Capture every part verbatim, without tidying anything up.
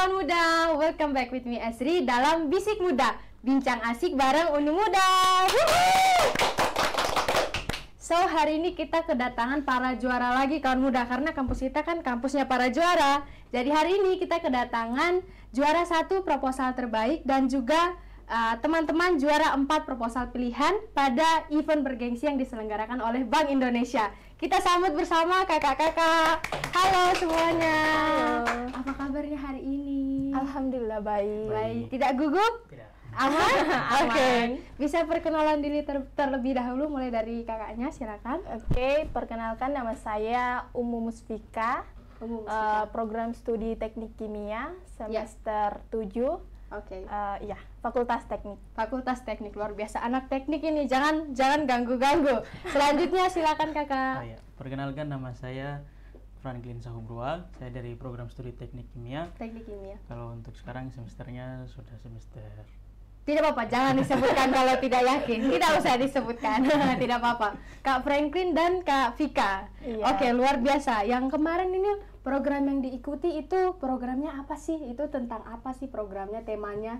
kawan muda, welcome back with me Esri dalam Bisik Muda, bincang asik bareng Unu Muda. So, hari ini kita kedatangan para juara lagi kawan muda, karena kampus kita kan kampusnya para juara. Jadi hari ini kita kedatangan juara satu proposal terbaik dan juga teman-teman uh, juara empat proposal pilihan pada event bergengsi yang diselenggarakan oleh Bank Indonesia. Kita sambut bersama kakak-kakak. Halo semuanya. Halo. Apa kabarnya hari ini? Alhamdulillah baik. Baik. Tidak gugup? Tidak. Aman? Oke. Okay. Aman. Bisa perkenalan diri ter terlebih dahulu, mulai dari kakaknya, silakan. Oke, okay, perkenalkan nama saya Umu Musfika. Umu Musfika. Uh, program studi Teknik Kimia semester tujuh. Oke. Okay. Uh, ya, Fakultas Teknik. Fakultas Teknik, luar biasa. Anak teknik ini jangan jangan ganggu-ganggu. Selanjutnya silakan kakak. Oh, ya. Perkenalkan nama saya Franklin Sahubrual. Saya dari program studi Teknik Kimia. Teknik Kimia. Kalau untuk sekarang semesternya sudah semester. Tidak apa-apa, jangan disebutkan kalau tidak yakin. Tidak usah disebutkan. Tidak apa-apa. Kak Franklin dan Kak Vika. Iya. Oke, luar biasa. Yang kemarin ini program yang diikuti itu programnya apa sih? Itu tentang apa sih programnya, temanya?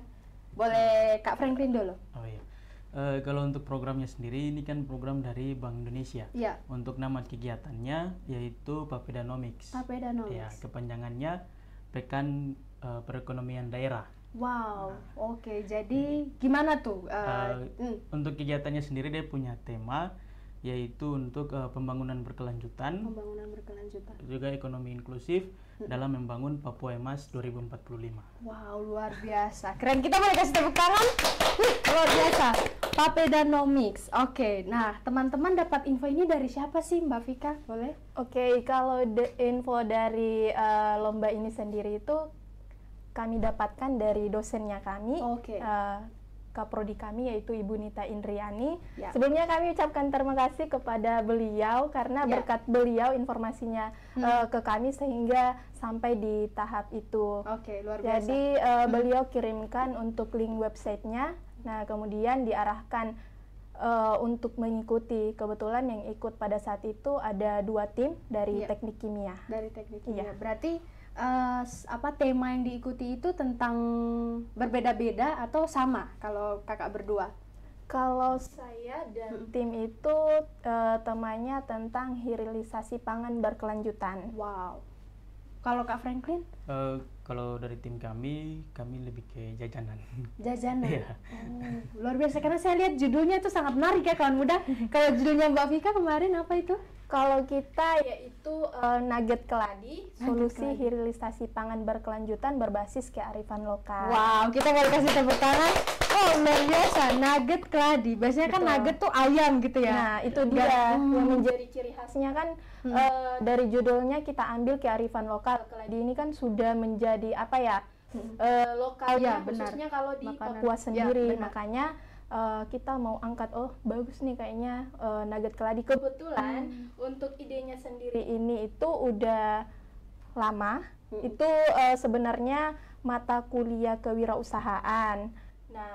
Boleh Kak Franklin dulu. Oh iya. Uh, kalau untuk programnya sendiri, ini kan program dari Bank Indonesia. Iya. Untuk nama kegiatannya yaitu Papedanomics. Papedanomics. Ya, kepanjangannya Pekan uh, Perekonomian Daerah. Wow, oke. Okay. Jadi gimana tuh? Uh, uh, mm. Untuk kegiatannya sendiri dia punya tema yaitu untuk uh, pembangunan berkelanjutan, pembangunan berkelanjutan, juga ekonomi inklusif hmm. dalam membangun Papua Emas dua ribu empat puluh lima. Wow, luar biasa, keren. Kita boleh kasih tepuk tangan. Luar biasa, Papedanomics. Oke, okay. Nah teman-teman dapat info ini dari siapa sih Mbak Vika? Boleh? Oke, okay, kalau info dari uh, lomba ini sendiri itu kami dapatkan dari dosennya kami. Oke. Okay. Uh, Kaprodi kami yaitu Ibu Nita Indriani. Ya. Sebelumnya kami ucapkan terima kasih kepada beliau karena ya. berkat beliau informasinya hmm. uh, ke kami sehingga sampai di tahap itu. Oke, luar biasa. Jadi uh, hmm. beliau kirimkan untuk link websitenya. Nah kemudian diarahkan uh, untuk mengikuti. Kebetulan yang ikut pada saat itu ada dua tim dari ya. Teknik Kimia. Dari Teknik Kimia. Ya. Berarti Uh, apa tema yang diikuti itu tentang berbeda-beda atau sama kalau kakak berdua? Kalau saya dan hmm. tim itu uh, temanya tentang hilirisasi pangan berkelanjutan. Wow. Kalau Kak Franklin? Uh, kalau dari tim kami, kami lebih ke jajanan. Jajanan? Yeah. Oh, luar biasa, karena saya lihat judulnya itu sangat menarik ya kawan muda. Kalau judulnya Mbak Vika kemarin apa itu? Kalau kita yaitu uh, Nugget Keladi, Nugget solusi Keladi. hilirisasi pangan berkelanjutan berbasis kearifan lokal. Wow, kita boleh kasih tepuk tangan. Oh, luar biasa, Nugget Keladi. Biasanya kan Betul. Nugget tuh ayam gitu ya. Nah, itu dia hmm. yang menjadi ciri khasnya kan hmm. uh, dari judulnya kita ambil kearifan lokal. Keladi ini kan sudah menjadi apa ya? Hmm. Uh, lokalnya ya, khususnya kalau di Makanan. Papua sendiri. Ya, makanya Uh, kita mau angkat, oh bagus nih kayaknya uh, Nugget Keladi. Kebetulan hmm. untuk idenya sendiri ini itu udah lama. Hmm. Itu uh, sebenarnya mata kuliah kewirausahaan. Nah,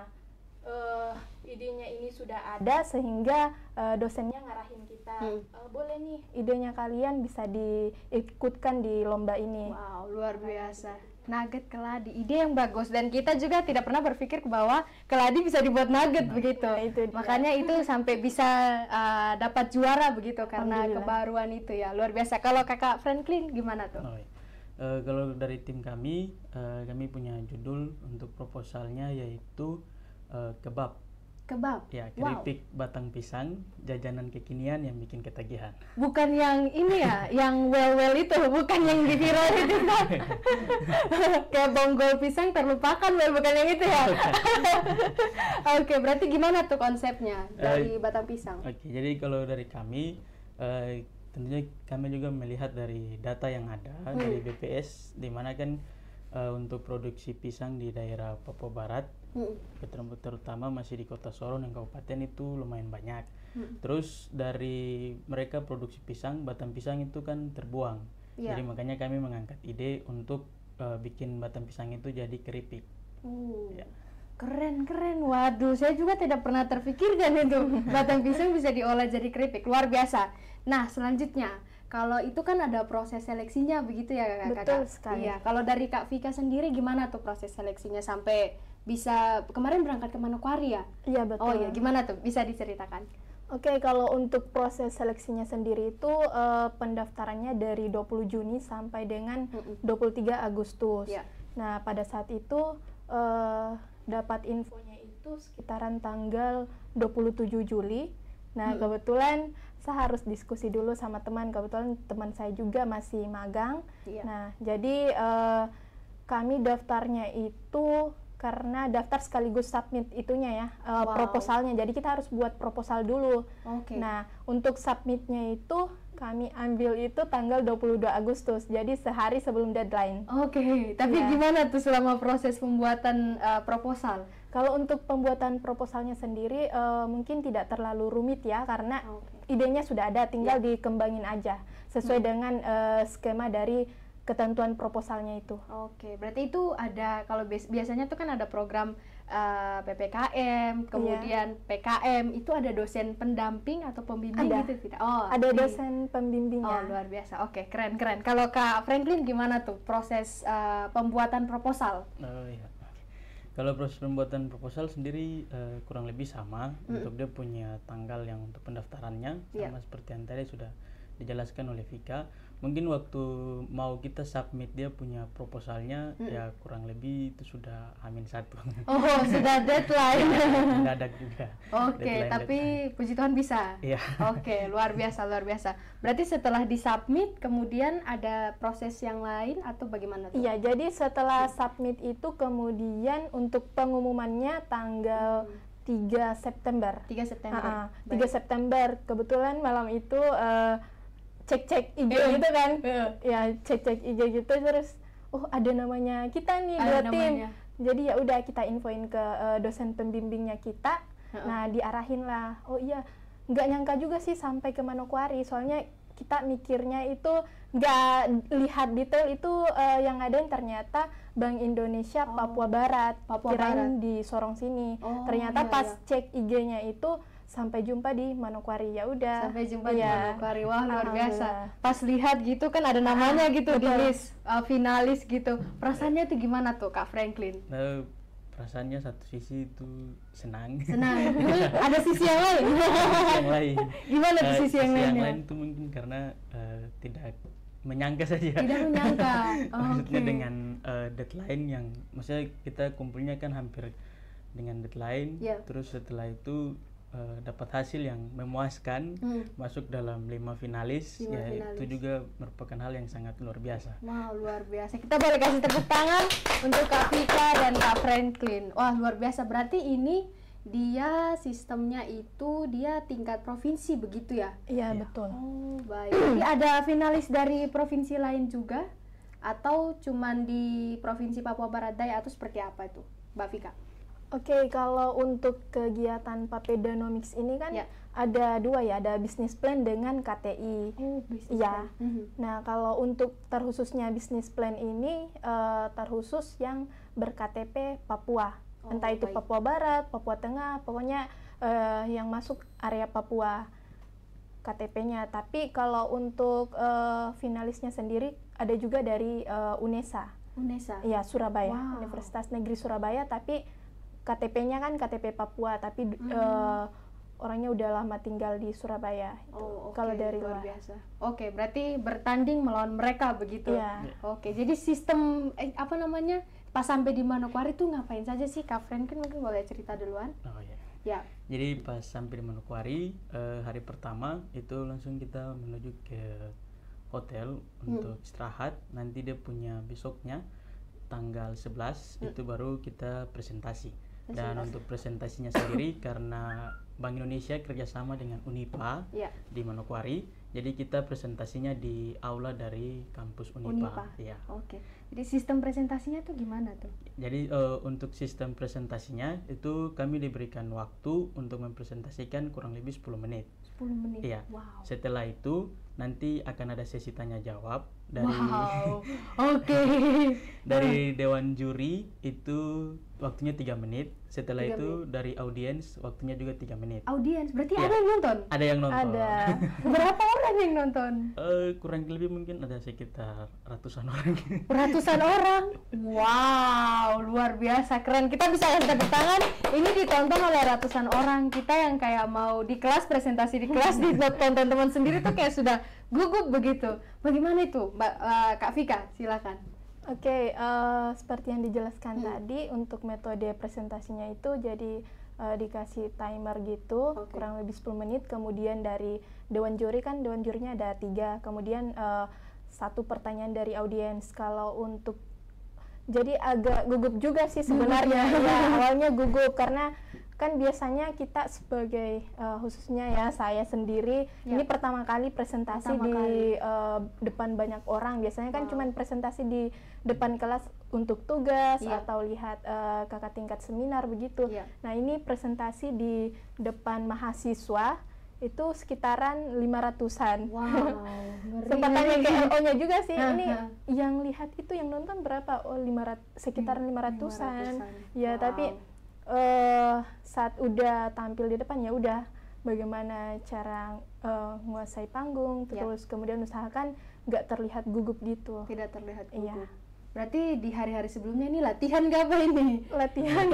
uh, idenya ini sudah ada sehingga uh, dosennya ngarahin kita, hmm. uh, boleh nih idenya kalian bisa diikutkan di lomba ini. Wow, luar biasa. Nugget Keladi, ide yang bagus, dan kita juga tidak pernah berpikir bahwa keladi bisa dibuat nugget nah, begitu. Nah, itu makanya itu sampai bisa uh, dapat juara begitu karena kebaruan itu ya, luar biasa. Kalau Kakak Franklin gimana tuh? Oh, iya. uh, kalau dari tim kami, uh, kami punya judul untuk proposalnya yaitu uh, kebab. Kebab? Ya, keripik wow. batang pisang, jajanan kekinian yang bikin ketagihan. Bukan yang ini ya, yang well-well itu, bukan yang di viral itu kan? Kayak bonggol pisang terlupakan, well, bukan yang itu ya? Oke, okay, berarti gimana tuh konsepnya dari uh, batang pisang? Oke, okay, jadi kalau dari kami, uh, tentunya kami juga melihat dari data yang ada hmm. dari B P S, di mana kan uh, untuk produksi pisang di daerah Papua Barat, hmm. terutama masih di Kota Sorong dan Kabupaten itu lumayan banyak. Hmm. Terus dari mereka produksi pisang, batang pisang itu kan terbuang. Yeah. Jadi makanya kami mengangkat ide untuk uh, bikin batang pisang itu jadi keripik. Uh. Ya. Keren, keren. Waduh, saya juga tidak pernah terpikirkan itu batang pisang bisa diolah jadi keripik. Luar biasa. Nah, selanjutnya kalau itu kan ada proses seleksinya begitu ya kakak? Betul sekali. Iya, kalau dari Kak Vika sendiri gimana tuh proses seleksinya sampai bisa kemarin berangkat ke Manokwari ya? Iya betul. Oh iya, gimana tuh? Bisa diceritakan? Oke, kalau untuk proses seleksinya sendiri itu uh, pendaftarannya dari dua puluh Juni sampai dengan dua puluh tiga Agustus. Ya. Nah, pada saat itu uh, dapat infonya itu sekitaran tanggal dua puluh tujuh Juli. Nah, hmm. kebetulan saya harus diskusi dulu sama teman. Kebetulan teman saya juga masih magang. Ya. Nah, jadi uh, kami daftarnya itu karena daftar sekaligus submit itunya ya, uh, wow. proposalnya. Jadi kita harus buat proposal dulu. Okay. Nah, untuk submitnya itu kami ambil itu tanggal dua puluh dua Agustus. Jadi sehari sebelum deadline. Oke, okay. Tapi ya. Gimana tuh selama proses pembuatan uh, proposal? Kalau untuk pembuatan proposalnya sendiri uh, mungkin tidak terlalu rumit ya, karena okay. idenya sudah ada, tinggal ya. Dikembangin aja sesuai hmm. dengan uh, skema dari ketentuan proposalnya itu. Oke, berarti itu ada, kalau biasanya tuh kan ada program uh, P P K M, kemudian yeah. P K M, itu ada dosen pendamping atau pembimbing ada. Gitu tidak? Oh, ada di... dosen pembimbingnya. Oh, luar biasa. Oke, keren keren. Kalau Kak Franklin gimana tuh proses uh, pembuatan proposal? Oh iya. Kalau proses pembuatan proposal sendiri uh, kurang lebih sama. Mm. Untuk dia punya tanggal yang untuk pendaftarannya sama yeah. seperti yang tadi sudah dijelaskan oleh Vika. Mungkin waktu mau kita submit dia punya proposalnya hmm. ya kurang lebih itu sudah hamin satu. Oh, sudah deadline. Mendadak juga. Oke, okay, tapi deadline. Puji Tuhan bisa. Iya. Oke, okay, luar biasa, luar biasa. Berarti setelah disubmit kemudian ada proses yang lain atau bagaimana tuh? Iya, jadi setelah submit itu kemudian untuk pengumumannya tanggal hmm. tiga September. tiga September. Uh-uh, tiga September. Kebetulan malam itu uh, cek-cek I G eh, gitu kan, eh. ya cek-cek I G gitu terus, oh ada namanya kita nih dua tim, jadi ya udah kita infoin ke uh, dosen pembimbingnya kita, uh-uh. nah diarahin lah, oh iya nggak nyangka juga sih sampai ke Manokwari, soalnya kita mikirnya itu nggak lihat detail itu uh, yang ada ternyata Bank Indonesia oh. Papua Barat, Papua kirain Barat. Di Sorong sini, oh, ternyata iya, pas iya. cek I G-nya itu sampai jumpa di Manokwari, ya udah. Sampai jumpa ya. di Manokwari, wah luar biasa. Pas lihat gitu kan ada namanya gitu ah, di list uh, finalis gitu. Perasaannya tuh gimana tuh Kak Franklin? Nah, perasaannya satu sisi itu senang. Senang. Ada sisi yang lain. Sisi yang lain. Gimana tuh uh, sisi yang lainnya? lainnya? Yang lain itu mungkin karena uh, tidak menyangka saja. Tidak menyangka. Oh, maksudnya okay. dengan uh, deadline yang, maksudnya kita kumpulnya kan hampir dengan deadline. Yeah. Terus setelah itu Uh, dapat hasil yang memuaskan, hmm. masuk dalam lima finalis, lima ya finalis. Itu juga merupakan hal yang sangat luar biasa. Wah, luar biasa. Kita boleh kasih tepuk tangan untuk Kak Vika dan Kak Franklin. Wah, luar biasa. Berarti ini dia sistemnya itu dia tingkat provinsi begitu ya? Iya, ya. Betul. Oh, baik. Jadi ada finalis dari provinsi lain juga atau cuman di Provinsi Papua Barat Daya atau seperti apa itu, Mbak Vika? Oke, okay, kalau untuk kegiatan Papedanomics ini kan ya. Ada dua ya, ada business plan dengan K T I. Oh, business ya. plan. Mm-hmm. Nah, kalau untuk terkhususnya business plan ini uh, terkhusus yang ber-K T P Papua. Oh, entah itu baik. Papua Barat, Papua Tengah, pokoknya uh, yang masuk area Papua K T P-nya. Tapi kalau untuk uh, finalisnya sendiri ada juga dari uh, UNESA. UNESA? Iya, Surabaya. Wow. Universitas Negeri Surabaya, tapi K T P-nya kan K T P Papua, tapi hmm. uh, orangnya udah lama tinggal di Surabaya. Oh, okay. Kalau dari luar luar. biasa. Oke, okay, berarti bertanding melawan mereka begitu. Yeah. Oke, okay, jadi sistem eh, apa namanya? Pas sampai di Manokwari tuh ngapain saja sih? Kak Franklin mungkin boleh cerita duluan. Oh ya. Ya. Jadi pas sampai di Manokwari uh, hari pertama itu langsung kita menuju ke hotel hmm. untuk istirahat. Nanti dia punya besoknya tanggal sebelas hmm. itu baru kita presentasi. Dan untuk presentasinya sendiri karena Bank Indonesia kerjasama dengan Unipa ya. Di Manokwari, jadi kita presentasinya di aula dari kampus Unipa. Unipa. Ya. Oke. Jadi sistem presentasinya tuh gimana tuh? Jadi uh, untuk sistem presentasinya itu kami diberikan waktu untuk mempresentasikan kurang lebih sepuluh menit. sepuluh menit. Iya. Wow. Setelah itu nanti akan ada sesi tanya jawab dari Wow, oke. dari dewan juri itu waktunya tiga menit. Setelah Tiga itu dari audiens waktunya juga tiga menit. Audiens, berarti Ya. ada yang nonton? Ada yang nonton. Ada. Berapa orang yang nonton? Eh, kurang lebih mungkin ada sekitar ratusan orang. Ratusan orang. Wow, luar biasa, keren. Kita bisa kasih tepuk tangan. Ini ditonton oleh ratusan orang. Kita yang kayak mau di kelas, presentasi di kelas, ditonton teman sendiri tuh kayak sudah gugup begitu. Bagaimana itu, Mbak eh, Kak Vika? Silakan. Oke, eh, seperti yang dijelaskan Hmm. tadi, untuk metode presentasinya itu jadi eh, dikasih timer gitu, Oke. kurang lebih sepuluh menit. Kemudian dari dewan juri, kan dewan jurinya ada tiga. Kemudian eh, satu pertanyaan dari audiens. Kalau untuk jadi agak gugup juga sih sebenarnya. Ya, awalnya gugup karena kan biasanya kita sebagai eh, khususnya ya saya sendiri Ya. ini pertama kali presentasi Pertama di kali. eh, depan banyak orang. Biasanya kan Wow. cuman presentasi di depan kelas untuk tugas Iya. atau lihat eh, kakak tingkat seminar begitu. Iya. Nah, ini presentasi di depan mahasiswa itu sekitaran lima ratusan. Wow, ngeri, Sempat tanya ngeri. ke L O-nya juga sih, Hah, ini hah. yang lihat itu yang nonton berapa? Oh, lima ratus, sekitaran lima ratusan. Ya, Wow. tapi eh saat udah tampil di depan ya udah bagaimana cara eh, menguasai panggung, Ya. terus kemudian usahakan nggak terlihat gugup gitu. Tidak terlihat Iya. gugup. Berarti di hari-hari sebelumnya ini latihan gak apa ini? Latihan.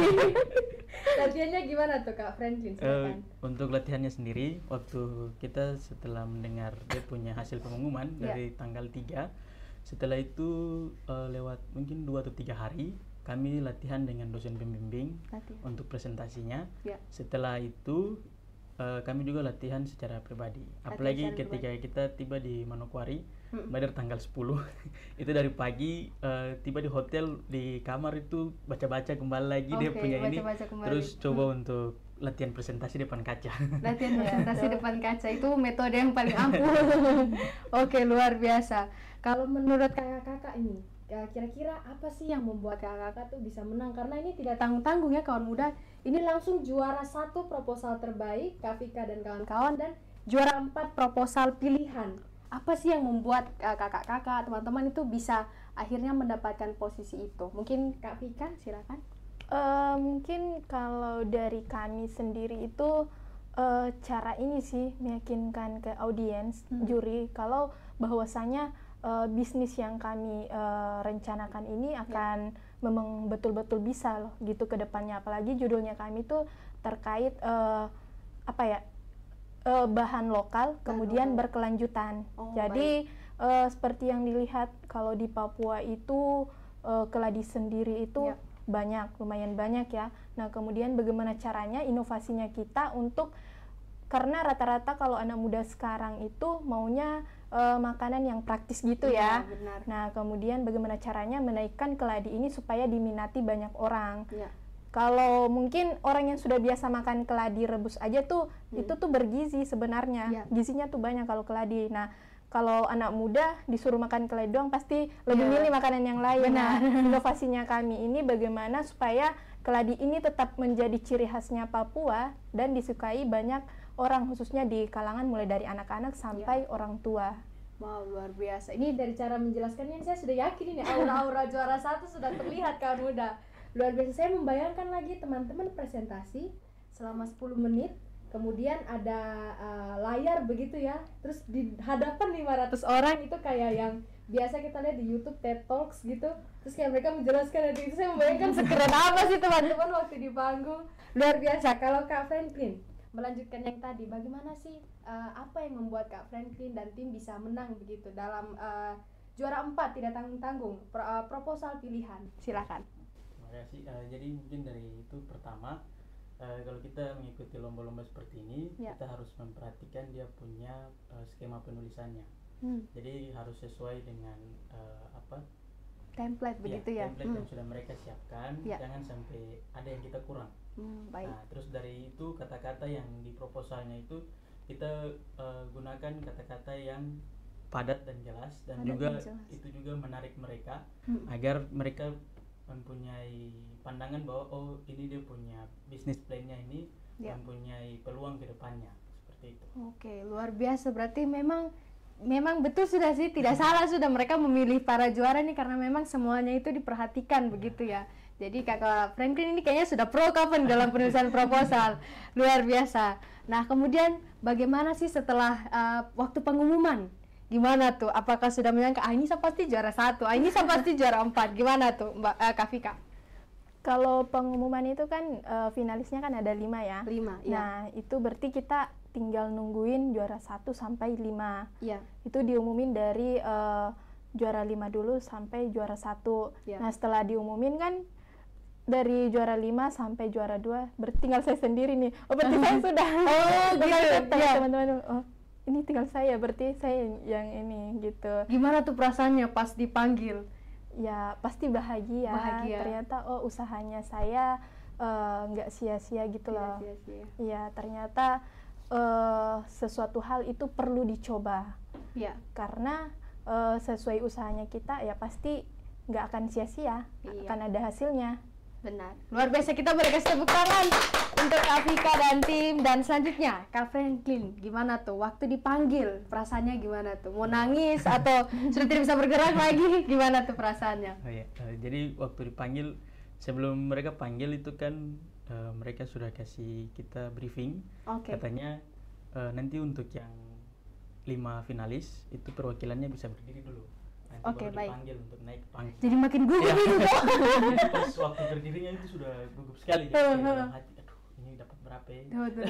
Latihannya gimana tuh Kak Franklin? Eh, Silakan. untuk latihannya sendiri, waktu kita setelah mendengar dia punya hasil pengumuman Ya. dari tanggal tiga, setelah itu eh, lewat mungkin dua atau tiga hari kami latihan dengan dosen pembimbing Latihan. untuk presentasinya. Ya. Setelah itu eh, kami juga latihan secara pribadi. Latihan Apalagi secara ketika kita tiba di Manokwari, Mm-mm. pada tanggal sepuluh itu dari pagi eh, tiba di hotel, di kamar itu baca-baca kembali lagi dia Oke, punya ini, baca-baca kembali. terus coba untuk latihan presentasi depan kaca. Latihan presentasi depan kaca itu metode yang paling ampuh. Oke, luar biasa. Kalau menurut kakak-kakak ini, ya, kira-kira apa sih yang membuat kakak-kakak tuh bisa menang? Karena ini tidak tanggung-tanggung ya kawan muda. Ini langsung juara satu proposal terbaik, Kak Vika dan kawan-kawan, dan juara empat proposal pilihan. Apa sih yang membuat uh, kakak-kakak, teman-teman itu bisa akhirnya mendapatkan posisi itu? Mungkin Kak Vika, silakan. Eh, mungkin kalau dari kami sendiri itu eh, cara ini sih meyakinkan ke audiens, Hmm. juri kalau bahwasanya eh, bisnis yang kami eh, rencanakan ini akan memang betul-betul bisa loh gitu ke depannya. Apalagi judulnya kami tuh terkait eh, apa ya eh, bahan lokal kemudian lokal. berkelanjutan. Oh, Jadi eh, seperti yang dilihat kalau di Papua itu eh, keladi sendiri itu Ya. banyak, lumayan banyak ya. Nah, kemudian bagaimana caranya inovasinya kita untuk, karena rata-rata kalau anak muda sekarang itu maunya eh, makanan yang praktis gitu ya. Iya, benar. Nah, kemudian bagaimana caranya menaikkan keladi ini supaya diminati banyak orang. Ya. Kalau mungkin orang yang sudah biasa makan keladi rebus aja tuh, Hmm. itu tuh bergizi sebenarnya. Iya. Gizinya tuh banyak kalau keladi. Nah, kalau anak muda disuruh makan keladi doang pasti lebih Iya. milih makanan yang lain. Benar. Nah, inovasinya kami ini bagaimana supaya keladi ini tetap menjadi ciri khasnya Papua dan disukai banyak orang, khususnya di kalangan mulai dari anak-anak sampai orang tua. Wow, luar biasa. Ini dari cara menjelaskannya saya sudah yakin ini aura-aura juara satu sudah terlihat kawan muda. Luar biasa. Saya membayangkan lagi teman-teman presentasi selama sepuluh menit, kemudian ada uh, layar begitu ya. Terus di hadapan lima ratus orang itu kayak yang biasa kita lihat di YouTube TED Talks gitu. Terus kayak mereka menjelaskan itu, saya membayangkan sekeren apa sih teman-teman waktu di panggung. Luar biasa. Kalau Kak Franklin melanjutkan yang tadi, bagaimana sih uh, apa yang membuat Kak Franklin dan tim bisa menang begitu dalam uh, juara empat tidak tanggung-tanggung pro, uh, proposal pilihan? Silakan. Terima kasih. Eh, jadi mungkin dari itu pertama, eh, kalau kita mengikuti lomba-lomba seperti ini, Ya. kita harus memperhatikan dia punya eh, skema penulisannya. Hmm. Jadi harus sesuai dengan eh, apa? Template begitu ya. template Hmm. yang sudah mereka siapkan. Ya. Jangan sampai ada yang kita kurang. Hmm, baik. Nah, terus dari itu kata-kata yang di proposalnya itu kita eh, gunakan kata-kata yang padat dan jelas, dan Padat juga dan jelas. itu juga menarik mereka Hmm. agar mereka mempunyai pandangan bahwa oh ini dia punya bisnis plan-nya ini Ya. mempunyai peluang ke depannya, seperti itu. Oke, luar biasa. Berarti memang memang betul sudah sih, tidak salah sudah mereka memilih para juara nih karena memang semuanya itu diperhatikan begitu ya. Jadi Kakak Franklin ini kayaknya sudah pro kapan dalam penulisan proposal, luar biasa. Nah kemudian bagaimana sih setelah uh, waktu pengumuman? Gimana tuh? Apakah sudah menyangka, ah ini saya pasti juara satu, ah ini saya pasti juara empat? Gimana tuh Mbak uh, Kak Vika? Kalau pengumuman itu kan uh, finalisnya kan ada lima ya. Lima, iya. Nah itu berarti kita tinggal nungguin juara satu sampai lima. Iya. Itu diumumin dari uh, juara lima dulu sampai juara satu. Iya. Nah setelah diumumin kan dari juara lima sampai juara dua, berarti tinggal saya sendiri nih. Oh berarti saya sudah. Oh gitu. Ya teman-teman. Oh ini tinggal saya, berarti saya yang ini gitu. Gimana tuh perasaannya pas dipanggil? Ya pasti bahagia. Bahagia. Ternyata oh usahanya saya nggak uh, sia-sia gitu loh. Iya ternyata uh, sesuatu hal itu perlu dicoba. Ya. Karena uh, sesuai usahanya kita ya pasti nggak akan sia-sia. Iya. Akan ada hasilnya. Benar. Luar biasa, kita beri tepuk tangan untuk Kak Vika dan tim. Dan selanjutnya Kak Franklin, gimana tuh waktu dipanggil? Perasaannya gimana tuh? Mau nangis atau sudah tidak bisa bergerak lagi? Gimana tuh perasaannya? Oh, ya. uh, jadi waktu dipanggil, sebelum mereka panggil itu kan uh, mereka sudah kasih kita briefing. Okay. Katanya uh, nanti untuk yang lima finalis itu perwakilannya bisa berdiri dulu. Oke, okay, baik. Dipanggil untuk naik panggung. Jadi makin gugup ya. itu. Pas waktu berdirinya itu sudah gugup sekali. Jadi dalam hati, aduh ini dapat berapa ya?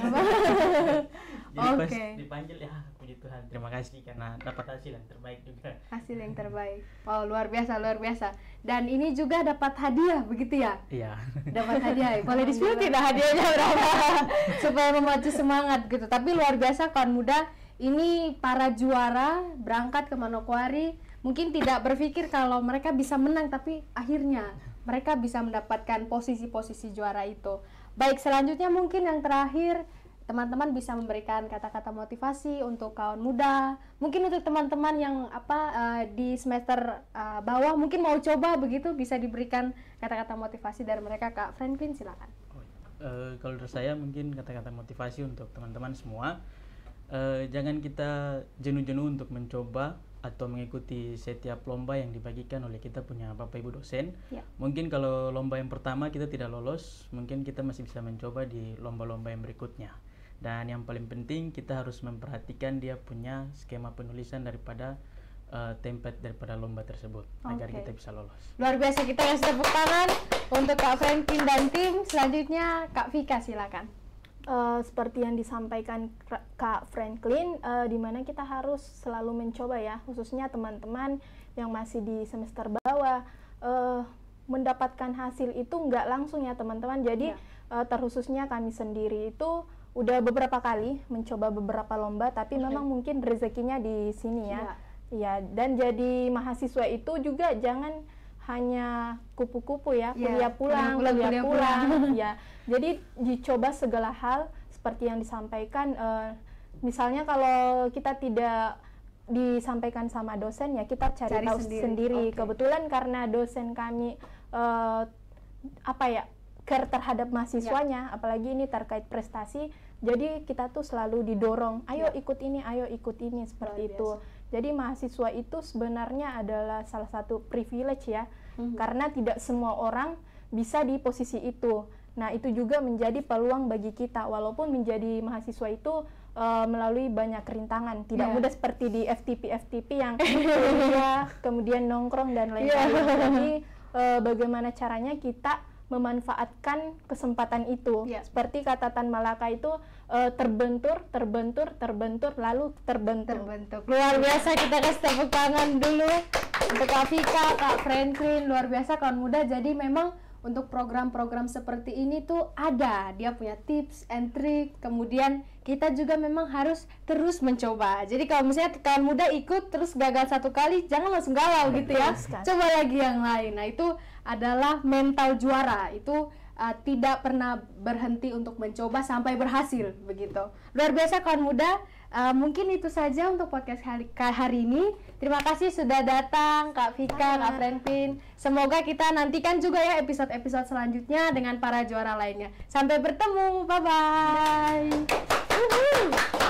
Jadi pas okay. dipanggil ya puji Tuhan, terima kasih karena dapat hasil yang terbaik juga. Hasil yang terbaik. Oh luar biasa, luar biasa. Dan ini juga dapat hadiah begitu ya? Iya. Dapat hadiah. Boleh di-spill tidak hadiahnya berapa? Supaya memacu semangat gitu. Tapi luar biasa kawan muda, ini para juara berangkat ke Manokwari mungkin tidak berpikir kalau mereka bisa menang, tapi akhirnya mereka bisa mendapatkan posisi-posisi juara itu. Baik, selanjutnya mungkin yang terakhir, teman-teman bisa memberikan kata-kata motivasi untuk kawan muda, mungkin untuk teman-teman yang apa uh, di semester uh, bawah mungkin mau coba begitu, bisa diberikan kata-kata motivasi dari mereka. Kak Franklin silakan. Oh, uh, kalau dari saya mungkin kata-kata motivasi untuk teman-teman semua, uh, jangan kita jenuh-jenuh untuk mencoba atau mengikuti setiap lomba yang dibagikan oleh kita punya Bapak Ibu dosen. Ya. Mungkin kalau lomba yang pertama kita tidak lolos, mungkin kita masih bisa mencoba di lomba-lomba yang berikutnya. Dan yang paling penting kita harus memperhatikan dia punya skema penulisan daripada uh, template daripada lomba tersebut, okay, agar kita bisa lolos. Luar biasa, kita kasih tepuk tangan untuk Kak Franklin dan tim. Selanjutnya Kak Vika silakan. Uh, seperti yang disampaikan Kak Franklin, uh, di mana kita harus selalu mencoba ya, khususnya teman-teman yang masih di semester bawah, uh, mendapatkan hasil itu nggak langsung ya teman-teman. Jadi ya. uh, terkhususnya kami sendiri itu udah beberapa kali mencoba beberapa lomba, tapi okay. memang mungkin rezekinya di sini ya. Ya, dan jadi mahasiswa itu juga jangan hanya kupu-kupu ya, kuliah yeah, pulang, kuliah, kuliah, kuliah pulang, pulang. Ya. Jadi dicoba segala hal seperti yang disampaikan. Uh, misalnya kalau kita tidak disampaikan sama dosen ya kita cari, cari tahu sendiri. sendiri. Okay. Kebetulan karena dosen kami uh, apa ya care terhadap mahasiswanya, yeah. apalagi ini terkait prestasi. Jadi kita tuh selalu didorong, ayo yeah. ikut ini, ayo ikut ini seperti Luar itu. Biasa. Jadi mahasiswa itu sebenarnya adalah salah satu privilege ya, mm-hmm. karena tidak semua orang bisa di posisi itu. Nah itu juga menjadi peluang bagi kita, walaupun menjadi mahasiswa itu uh, melalui banyak rintangan, tidak yeah. mudah seperti di F T P F T P yang kuliah, kemudian nongkrong dan lain-lain. Yeah. Jadi uh, bagaimana caranya kita memanfaatkan kesempatan itu, yeah. seperti kata Tan Malaka itu uh, terbentur, terbentur, terbentur, lalu terbentuk. Terbentuk. Luar biasa, kita kasih tepuk tangan dulu untuk Kak Vika, Kak Franklin, luar biasa kawan muda. Jadi memang untuk program-program seperti ini tuh ada, dia punya tips and trick, kemudian kita juga memang harus terus mencoba. Jadi kalau misalnya kawan muda ikut terus gagal satu kali, jangan langsung galau gitu ya, coba lagi yang lain. Nah itu adalah mental juara, itu uh, tidak pernah berhenti untuk mencoba sampai berhasil begitu. Luar biasa kawan muda. Uh, mungkin itu saja untuk podcast hari, hari ini. Terima kasih sudah datang Kak Vika, Kak Franklin. Semoga kita nantikan juga ya episode-episode selanjutnya dengan para juara lainnya. Sampai bertemu, bye bye.